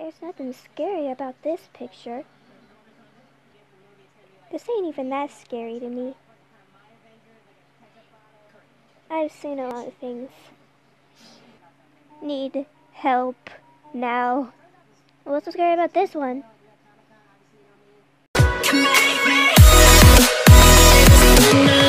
There's nothing scary about this picture. This ain't even that scary to me. I've seen a lot of things. Need help now. What's so scary about this one? You make me